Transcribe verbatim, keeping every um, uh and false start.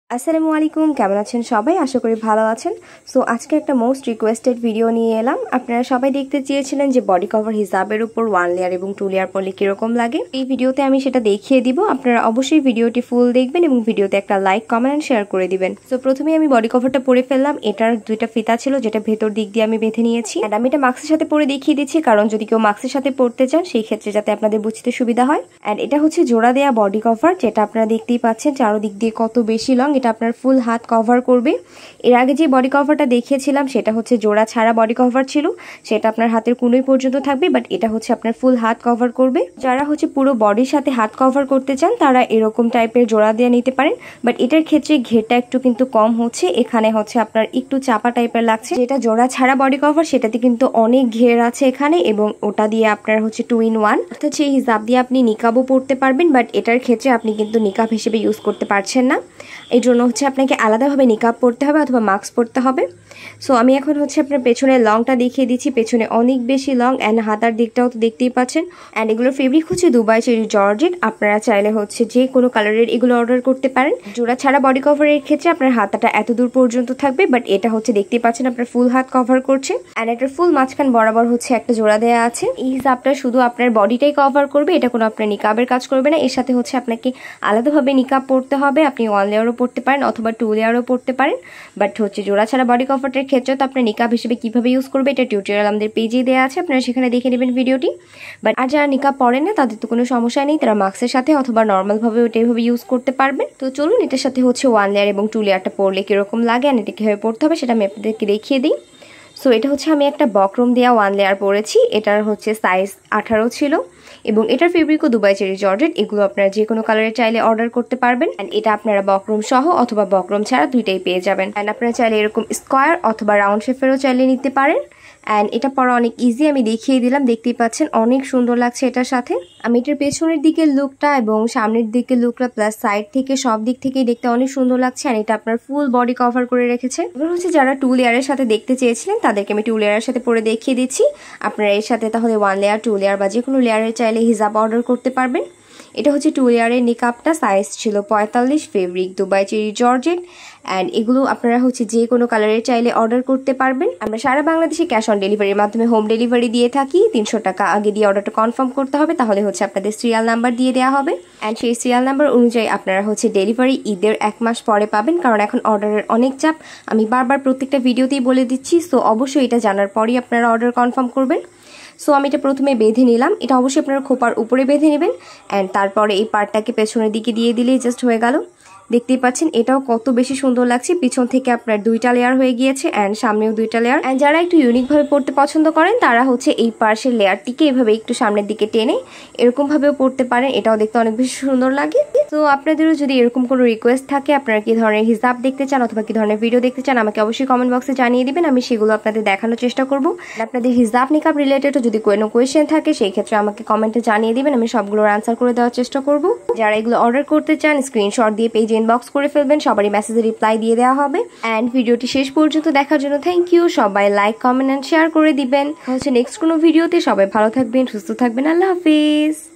আসসালামু আলাইকুম, কেমন আছেন সবাই? আশা করি ভালো আছেন। সো আজকে একটা মোস্ট রিকোয়েস্টেড ভিডিও নিয়ে এলাম। আপনারা সবাই দেখতে চেয়েছিলেন যে বডি কভার হিজাবের উপর ওয়ান লেয়ার এবং টু লেয়ার পরলে কিরকম লাগে। এই ভিডিওতে আমি সেটা দেখিয়ে দিব। আপনারা অবশ্যই ভিডিওটি ফুল দেখবেন এবং ভিডিওতে একটা লাইক, কমেন্ট এন্ড শেয়ার করে দিবেন। সো প্রথমে আমি বডি কভারটা পরে ফেললাম। এটার দুইটা ফিতা ছিল যেটা ভেতর দিক দিয়ে আমি বেঁধে নিয়েছি। এন্ড আমি এটা মাস্কের সাথে পরে দেখিয়ে দিচ্ছি, কারণ যদি কেউ মাস্কের সাথে পরতে চান সেই ক্ষেত্রে যাতে আপনাদের বুঝতে সুবিধা হয়। এন্ড এটা হচ্ছে জোড়া দেয়া বডি কভার, যেটা আপনারা দেখতেই পাচ্ছেন চারদিক দিয়ে কত বেশি লং। এটা আপনার ফুল হাত কভার করবে। এর আগে যে বডি কভারটা দেখিয়েছিলাম সেটা হচ্ছে জোড়া ছাড়া বডি কভার ছিল, সেটা আপনার হাতের কুনোই পর্যন্ত থাকবে, বাট এটা হচ্ছে আপনার ফুল হাত কভার করবে। যারা হচ্ছে পুরো বডির সাথে হাত কভার করতে চান তারা এরকম টাইপের জোড়া দিয়ে নিতে পারেন, বাট এটার ক্ষেত্রে ঘেরটা একটু কিন্তু কম হচ্ছে। এখানে হচ্ছে আপনার একটু চাপা টাইপের লাগছে। যেটা জোড়া ছাড়া বডি কভার সেটাতে কিন্তু অনেক ঘের আছে এখানে, এবং ওটা দিয়ে আপনার হচ্ছে টু ইন ওয়ান, অর্থাৎ সেই হিজাব দিয়ে আপনি নিকাবও পরতে পারবেন, বাট এটার ক্ষেত্রে আপনি কিন্তু নিকাব হিসেবে ইউজ করতে পারছেন না। এই জন্য হচ্ছে আপনাকে আলাদাভাবে নিকাব পরতে হবে অথবা মাস্ক পরতে হবে। সো আমি এখন হচ্ছে আপনার পেছনের লংটা দেখিয়ে দিচ্ছি। পেছনে অনেক বেশি লং অ্যান্ড হাতার দিকটাও তো দেখতেই পাচ্ছেন। অ্যান্ড এগুলোর ফেব্রিক হচ্ছে দুবাই চেরি জর্জেট। আপনারা চাইলে হচ্ছে যে কোনো কালারের এগুলো অর্ডার করতে পারেন। জোড়া ছাড়া বডি কভারের ক্ষেত্রে আপনার হাতাটা এত দূর পর্যন্ত থাকবে, বাট এটা হচ্ছে দেখতেই পাচ্ছেন আপনার ফুল হাত কভার করছে। অ্যান্ড এটার ফুল মাঝখান বরাবর হচ্ছে একটা জোড়া দেওয়া আছে। এই হিজাবটা শুধু আপনার বডিটাই কভার করবে, এটা কোনো আপনার নিকাবের কাজ করবে না। এর সাথে হচ্ছে আপনাকে আলাদাভাবে নিকাব পরতে হবে। আপনি ওয়ান লেয়ারও পরতে পারেন অথবা টু লেয়ারও পরতে পারেন, বাট হচ্ছে জোড়া ছাড়া বডি কভারটার ক্ষেত্রে তো আপনার নিকাব হিসেবে কিভাবে ইউজ করবে এটা টিউটোরিয়াল আমাদের পেজে দেওয়া আছে, আপনারা সেখানে দেখে নেবেন ভিডিওটি। বাট আর যারা নিকাব পরেন না তাদের তো কোনো সমস্যা নেই, তারা মাস্কের সাথে অথবা নর্মালভাবে ওটা এইভাবে ইউজ করতে পারবেন। তো চলুন এটার সাথে হচ্ছে ওয়ান লেয়ার এবং টু লেয়ারটা পরলে কিরকম লাগে আর এটা কীভাবে পড়তে হবে সেটা আমি আপনাদেরকে দেখিয়ে দিই। সো এটা হচ্ছে আমি একটা বক্রম দেওয়া ওয়ান লেয়ার পরেছি। এটার হচ্ছে সাইজ আঠারো ছিল এবং এটার ফেব্রিকও দুবাই চেরি জর্জেট। এগুলো আপনারা যে কোনো কালারে চাইলে অর্ডার করতে পারবেন। অ্যান্ড এটা আপনারা বক্রম সহ অথবা বক্রম ছাড়া দুইটাই পেয়ে যাবেন। অ্যান্ড আপনারা চাইলে এরকম স্কোয়ার অথবা রাউন্ড শেপেরও চাইলে নিতে পারেন। অ্যান্ড এটা পরা অনেক ইজি, আমি দেখিয়ে দিলাম, দেখতেই পাচ্ছেন অনেক সুন্দর লাগছে এটার সাথে। আমি এটার পেছনের দিকের লুকটা এবং সামনের দিকের লুকটা প্লাস সাইড থেকে সব দিক থেকেই দেখতে অনেক সুন্দর লাগছে। আর এটা আপনার ফুল বডি কভার করে রেখেছে। এবার হচ্ছে যারা টু লেয়ারের সাথে দেখতে চেয়েছিলেন তাদেরকে আমি টু লেয়ারের সাথে পরে দেখিয়ে দিচ্ছি। আপনারা এর সাথে তাহলে ওয়ান লেয়ার, টু লেয়ার বা যে কোনো লেয়ারের চাইলে হিজাব অর্ডার করতে পারবেন। এটা হচ্ছে টু লেয়ারের নিকাবটা, সাইজ ছিল পঁয়তাল্লিশ, fabric Dubai cherry georgette. And এগুলো আপনারা হচ্ছে যে কোনো কালারের চাইলে অর্ডার করতে পারবেন। আমরা সারা বাংলাদেশে ক্যাশ অন ডেলিভারির মাধ্যমে হোম ডেলিভারি দিয়ে থাকি। তিনশো টাকা আগে দিয়ে অর্ডারটা কনফার্ম করতে হবে, তাহলে হচ্ছে আপনাদের সিরিয়াল নাম্বার দিয়ে দেওয়া হবে। অ্যান্ড সেই সিরিয়াল নাম্বার অনুযায়ী আপনারা হচ্ছে ডেলিভারি ঈদের এক মাস পরে পাবেন, কারণ এখন অর্ডারের অনেক চাপ। আমি বারবার প্রত্যেকটা ভিডিওতেই বলে দিচ্ছি, সো অবশ্যই এটা জানার পরই আপনারা অর্ডার কনফার্ম করবেন। সো আমি এটা প্রথমে বেঁধে নিলাম। এটা অবশ্যই আপনারা খোপার উপরে বেঁধে নেবেন। অ্যান্ড তারপরে এই পার্টটাকে পেছনের দিকে দিয়ে দিলেই জাস্ট হয়ে গেল। দেখতেই পাচ্ছেন এটাও কত বেশি সুন্দর লাগছে। পিছন থেকে আপনার দুইটা লেয়ার হয়ে গিয়েছে অ্যান্ড সামনেও দুইটা লেয়ার। অ্যান্ড যারা একটু ইউনিকভাবে পড়তে পছন্দ করেন তারা হচ্ছে এই পার্শ্বের লেয়ারটিকে এভাবে একটু সামনের দিকে টেনে এরকমভাবেও পড়তে পারেন, এটাও দেখতে অনেক বেশি সুন্দর লাগে। তো আপনাদেরও যদি এরকম কোনো রিকোয়েস্ট থাকে, আপনারা কি ধরনের হিজাব দেখতে চান অথবা কি ধরনের ভিডিও দেখতে চান, আমাকে অবশ্যই কমেন্ট বক্সে জানিয়ে দিবেন। আমি সেগুলো আপনাদের দেখানোর চেষ্টা করব। আপনাদের হিজাব নিকাব রিলেটেডও যদি কোনো কোয়েশ্চেন থাকে সেই ক্ষেত্রে আমাকে কমেন্টে জানিয়ে দিবেন, আমি সবগুলোর আনসার করে দেওয়ার চেষ্টা করব। যারা এগুলো অর্ডার করতে চান স্ক্রিনশট দিয়ে পেজে ইনবক্স করে ফেলবেন, সবারই মেসেজে রিপ্লাই দিয়ে দেওয়া হবে। অ্যান্ড ভিডিওটি শেষ পর্যন্ত দেখার জন্য থ্যাংক ইউ। সবাই লাইক, কমেন্ট অ্যান্ড শেয়ার করে দিবেন। হচ্ছে নেক্সট কোনো ভিডিওতে। সবাই ভালো থাকবেন, সুস্থ থাকবেন। আল্লাহ হাফিজ।